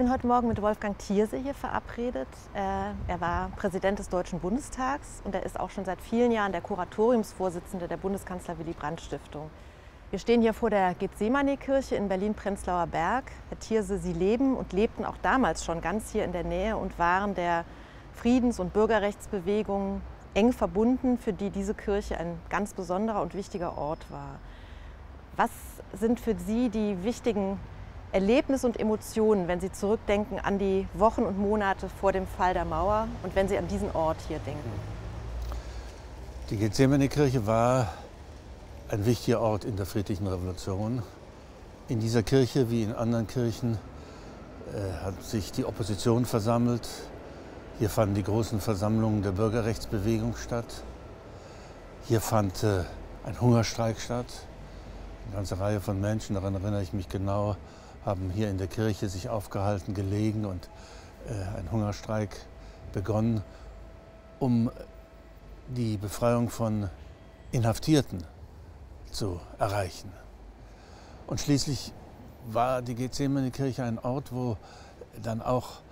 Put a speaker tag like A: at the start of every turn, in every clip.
A: bin heute Morgen mit Wolfgang Thierse hier verabredet. Er war Präsident des Deutschen Bundestags und er ist auch schon seit vielen Jahren der Kuratoriumsvorsitzende der Bundeskanzler-Willy-Brandt-Stiftung. Wir stehen hier vor der Gethsemane-Kirche in Berlin-Prenzlauer Berg. Herr Thierse, Sie leben und lebten auch damals schon ganz hier in der Nähe und waren der Friedens- und Bürgerrechtsbewegung eng verbunden, für die diese Kirche ein ganz besonderer und wichtiger Ort war. Was sind für Sie die wichtigen Erlebnisse und Emotionen, wenn Sie zurückdenken an die Wochen und Monate vor dem Fall der Mauer und wenn Sie an diesen Ort hier denken?
B: Die Gethsemane-Kirche war ein wichtiger Ort in der friedlichen Revolution. In dieser Kirche, wie in anderen Kirchen, hat sich die Opposition versammelt. Hier fanden die großen Versammlungen der Bürgerrechtsbewegung statt. Hier fand ein Hungerstreik statt. Eine ganze Reihe von Menschen, daran erinnere ich mich genau, haben hier in der Kirche sich aufgehalten, gelegen und ein Hungerstreik begonnen, um die Befreiung von Inhaftierten zu erreichen. Und schließlich war die Gethsemane-Kirche ein Ort, wo dann auch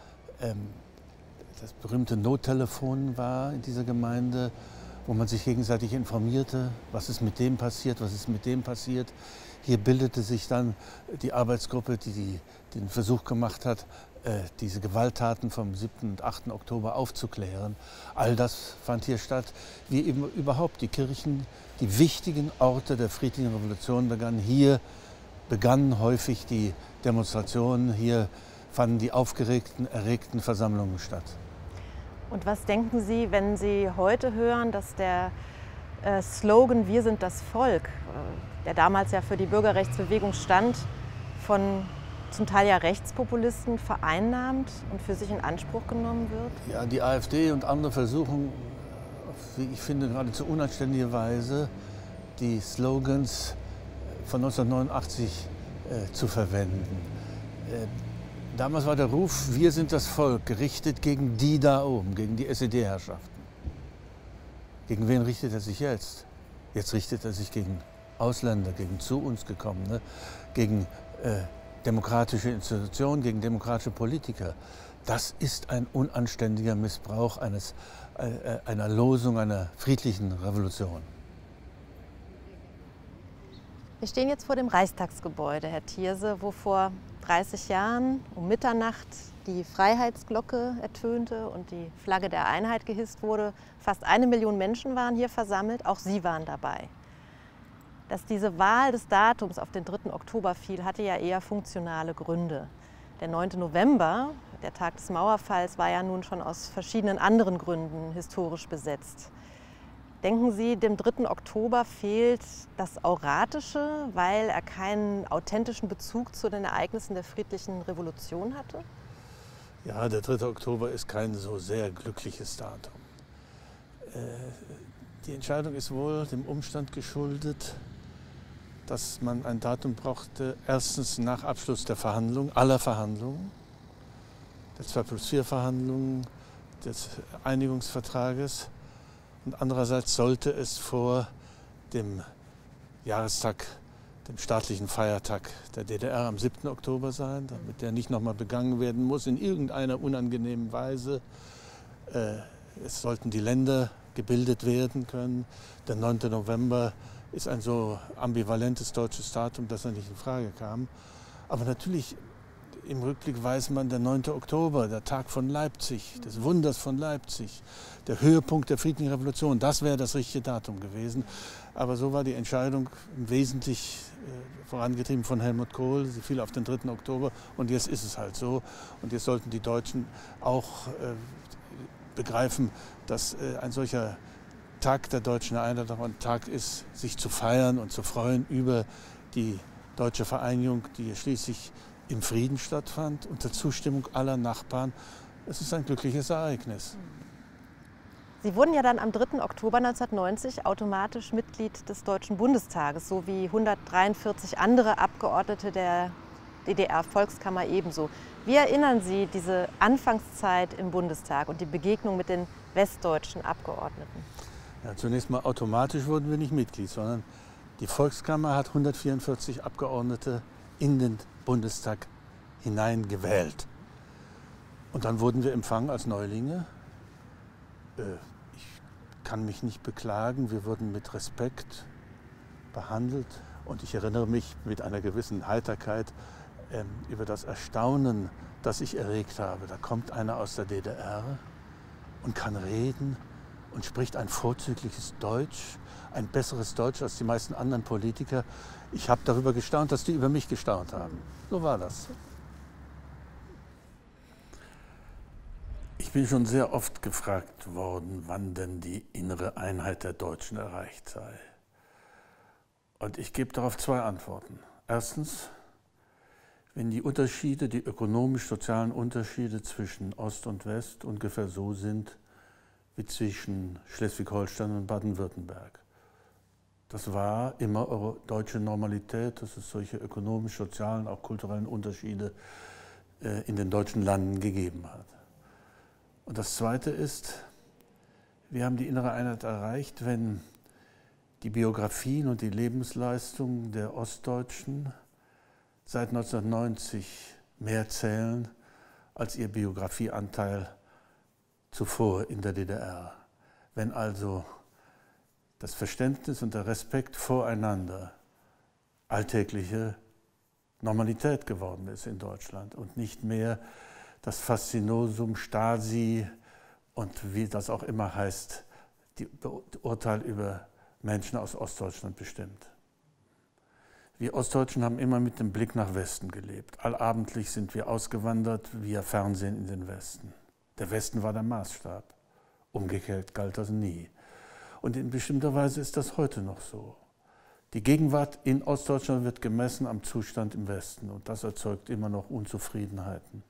B: das berühmte Nottelefon war in dieser Gemeinde, wo man sich gegenseitig informierte, was ist mit dem passiert, was ist mit dem passiert. Hier bildete sich dann die Arbeitsgruppe, die den Versuch gemacht hat, diese Gewalttaten vom 7. und 8. Oktober aufzuklären. All das fand hier statt, wie eben überhaupt die Kirchen, die wichtigen Orte der friedlichen Revolution begannen. Hier begannen häufig die Demonstrationen, hier fanden die aufgeregten, erregten Versammlungen statt.
A: Und was denken Sie, wenn Sie heute hören, dass der Slogan „Wir sind das Volk“, der damals ja für die Bürgerrechtsbewegung stand, von zum Teil ja Rechtspopulisten vereinnahmt und für sich in Anspruch genommen wird?
B: Ja, die AfD und andere versuchen, wie ich finde, geradezu unanständige Weise, die Slogans von 1989 zu verwenden. Damals war der Ruf, wir sind das Volk, gerichtet gegen die da oben, gegen die SED-Herrschaften. Gegen wen richtet er sich jetzt? Jetzt richtet er sich gegen Ausländer, gegen zu uns gekommene, gegen demokratische Institutionen, gegen demokratische Politiker. Das ist ein unanständiger Missbrauch einer Losung einer friedlichen Revolution.
A: Wir stehen jetzt vor dem Reichstagsgebäude, Herr Thierse, wo vor 30 Jahren um Mitternacht die Freiheitsglocke ertönte und die Flagge der Einheit gehisst wurde. Fast 1 Million Menschen waren hier versammelt, auch Sie waren dabei. Dass diese Wahl des Datums auf den 3. Oktober fiel, hatte ja eher funktionale Gründe. Der 9. November, der Tag des Mauerfalls, war ja nun schon aus verschiedenen anderen Gründen historisch besetzt. Denken Sie, dem 3. Oktober fehlt das Auratische, weil er keinen authentischen Bezug zu den Ereignissen der friedlichen Revolution hatte?
B: Ja, der 3. Oktober ist kein so sehr glückliches Datum. Die Entscheidung ist wohl dem Umstand geschuldet, dass man ein Datum brauchte, erstens nach Abschluss der Verhandlungen, aller Verhandlungen, der 2+4-Verhandlungen, des Einigungsvertrages. Und andererseits sollte es vor dem Jahrestag, dem staatlichen Feiertag der DDR am 7. Oktober sein, damit der nicht nochmal begangen werden muss in irgendeiner unangenehmen Weise. Es sollten die Länder gebildet werden können. Der 9. November ist ein so ambivalentes deutsches Datum, dass er nicht in Frage kam. Aber natürlich im Rückblick weiß man, der 9. Oktober, der Tag von Leipzig, des Wunders von Leipzig, der Höhepunkt der friedlichen Revolution, das wäre das richtige Datum gewesen. Aber so war die Entscheidung wesentlich vorangetrieben von Helmut Kohl. Sie fiel auf den 3. Oktober und jetzt ist es halt so. Und jetzt sollten die Deutschen auch begreifen, dass ein solcher Tag der deutschen Einheit auch ein Tag ist, sich zu feiern und zu freuen über die deutsche Vereinigung, die schließlich im Frieden stattfand, unter Zustimmung aller Nachbarn. Es ist ein glückliches Ereignis.
A: Sie wurden ja dann am 3. Oktober 1990 automatisch Mitglied des Deutschen Bundestages, so wie 143 andere Abgeordnete der DDR-Volkskammer ebenso. Wie erinnern Sie diese Anfangszeit im Bundestag und die Begegnung mit den westdeutschen Abgeordneten?
B: Ja, zunächst mal automatisch wurden wir nicht Mitglied, sondern die Volkskammer hat 144 Abgeordnete in den Bundestag hineingewählt. Und dann wurden wir empfangen als Neulinge. Ich kann mich nicht beklagen, wir wurden mit Respekt behandelt. Und ich erinnere mich mit einer gewissen Heiterkeit über das Erstaunen, das ich erregt habe. Da kommt einer aus der DDR und kann reden und spricht ein vorzügliches Deutsch, ein besseres Deutsch als die meisten anderen Politiker. Ich habe darüber gestaunt, dass die über mich gestaunt haben. So war das. Ich bin schon sehr oft gefragt worden, wann denn die innere Einheit der Deutschen erreicht sei. Und ich gebe darauf zwei Antworten. Erstens, wenn die Unterschiede, die ökonomisch-sozialen Unterschiede zwischen Ost und West ungefähr so sind wie zwischen Schleswig-Holstein und Baden-Württemberg. Das war immer deutsche Normalität, dass es solche ökonomisch-sozialen, auch kulturellen Unterschiede in den deutschen Landen gegeben hat. Und das Zweite ist, wir haben die innere Einheit erreicht, wenn die Biografien und die Lebensleistungen der Ostdeutschen seit 1990 mehr zählen als ihr Biografieanteil zuvor in der DDR. Wenn also das Verständnis und der Respekt voreinander alltägliche Normalität geworden ist in Deutschland und nicht mehr das Faszinosum Stasi und wie das auch immer heißt, die Urteil über Menschen aus Ostdeutschland bestimmt. Wir Ostdeutschen haben immer mit dem Blick nach Westen gelebt. Allabendlich sind wir ausgewandert via Fernsehen in den Westen. Der Westen war der Maßstab. Umgekehrt galt das nie. Und in bestimmter Weise ist das heute noch so. Die Gegenwart in Ostdeutschland wird gemessen am Zustand im Westen und das erzeugt immer noch Unzufriedenheiten.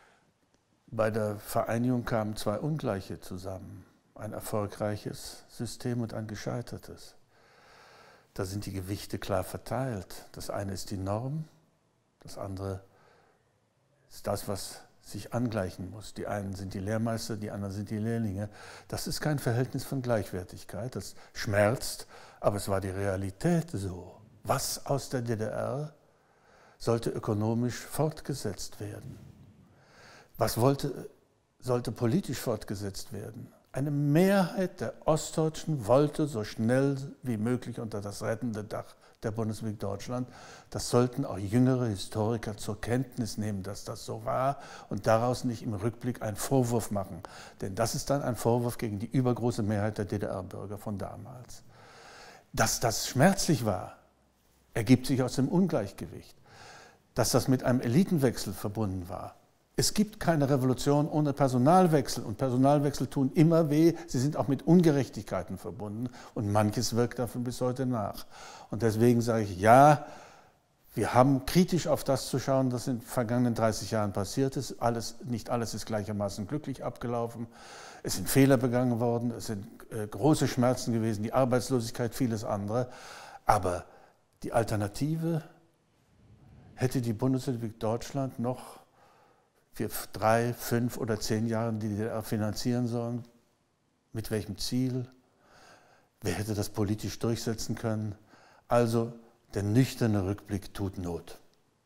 B: Bei der Vereinigung kamen zwei Ungleiche zusammen. Ein erfolgreiches System und ein gescheitertes. Da sind die Gewichte klar verteilt. Das eine ist die Norm, das andere ist das, was sich angleichen muss. Die einen sind die Lehrmeister, die anderen sind die Lehrlinge. Das ist kein Verhältnis von Gleichwertigkeit, das schmerzt, aber es war die Realität so. Was aus der DDR sollte ökonomisch fortgesetzt werden? Was sollte politisch fortgesetzt werden? Eine Mehrheit der Ostdeutschen wollte so schnell wie möglich unter das rettende Dach der Bundesrepublik Deutschland. Das sollten auch jüngere Historiker zur Kenntnis nehmen, dass das so war und daraus nicht im Rückblick einen Vorwurf machen. Denn das ist dann ein Vorwurf gegen die übergroße Mehrheit der DDR-Bürger von damals. Dass das schmerzlich war, ergibt sich aus dem Ungleichgewicht. Dass das mit einem Elitenwechsel verbunden war. Es gibt keine Revolution ohne Personalwechsel und Personalwechsel tun immer weh, sie sind auch mit Ungerechtigkeiten verbunden und manches wirkt davon bis heute nach. Und deswegen sage ich, ja, wir haben kritisch auf das zu schauen, was in den vergangenen 30 Jahren passiert ist. Nicht alles ist gleichermaßen glücklich abgelaufen, es sind Fehler begangen worden, es sind große Schmerzen gewesen, die Arbeitslosigkeit, vieles andere. Aber die Alternative hätte die Bundesrepublik Deutschland noch für 3, 5 oder 10 Jahren die DDR finanzieren sollen. Mit welchem Ziel? Wer hätte das politisch durchsetzen können? Also der nüchterne Rückblick tut Not.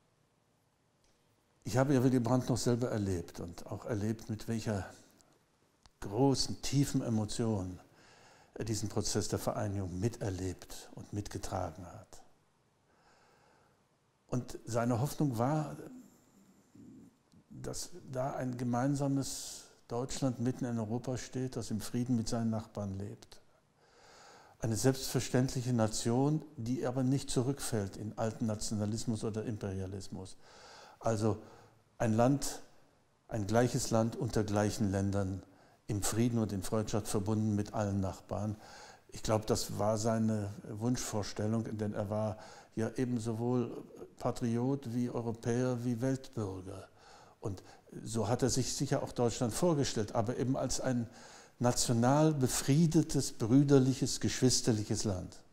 B: Ich habe ja Willy Brandt noch selber erlebt und auch erlebt, mit welcher großen, tiefen Emotion er diesen Prozess der Vereinigung miterlebt und mitgetragen hat. Und seine Hoffnung war, dass da ein gemeinsames Deutschland mitten in Europa steht, das im Frieden mit seinen Nachbarn lebt. Eine selbstverständliche Nation, die aber nicht zurückfällt in alten Nationalismus oder Imperialismus. Also ein Land, ein gleiches Land unter gleichen Ländern, im Frieden und in Freundschaft verbunden mit allen Nachbarn. Ich glaube, das war seine Wunschvorstellung, denn er war ja eben sowohl Patriot wie Europäer wie Weltbürger. Und so hat er sich sicher auch Deutschland vorgestellt, aber eben als ein national befriedetes, brüderliches, geschwisterliches Land.